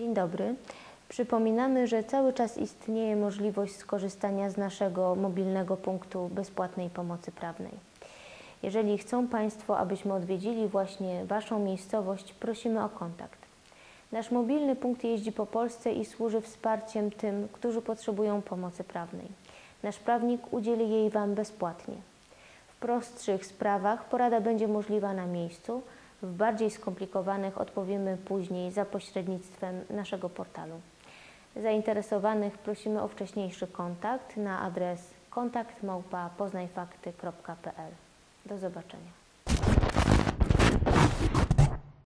Dzień dobry. Przypominamy, że cały czas istnieje możliwość skorzystania z naszego mobilnego punktu bezpłatnej pomocy prawnej. Jeżeli chcą Państwo, abyśmy odwiedzili właśnie Waszą miejscowość, prosimy o kontakt. Nasz mobilny punkt jeździ po Polsce i służy wsparciem tym, którzy potrzebują pomocy prawnej. Nasz prawnik udzieli jej Wam bezpłatnie. W prostszych sprawach porada będzie możliwa na miejscu, w bardziej skomplikowanych odpowiemy później za pośrednictwem naszego portalu. Zainteresowanych prosimy o wcześniejszy kontakt na adres kontakt@poznajfakty.pl. Do zobaczenia.